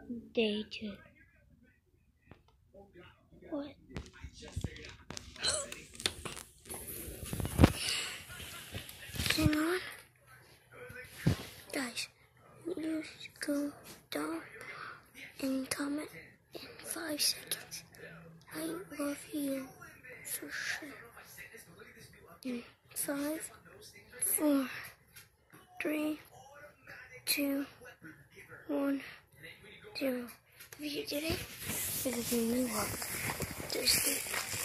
day 2. What? Hang on. Guys, just go down and comment in 5 seconds. I love you for sure. In 5, 4, 3, 2, 1, 0. If you did it, this is a new walk. Thursday.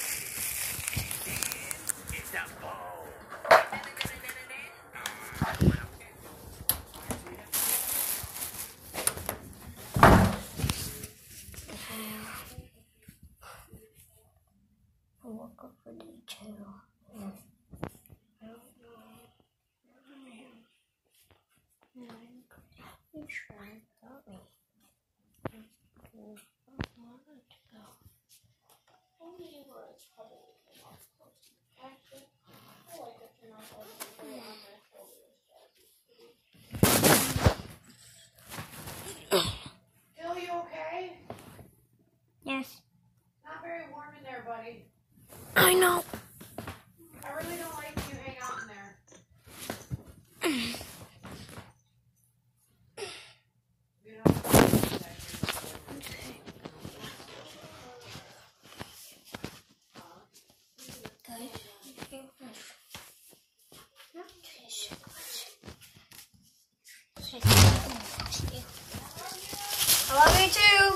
I woke up for day 2. I don't know. I'm trying to help me. Phil, you okay? Yes. Not very warm in there, buddy. I know. I really don't like you hang out in there. You know? I love you too.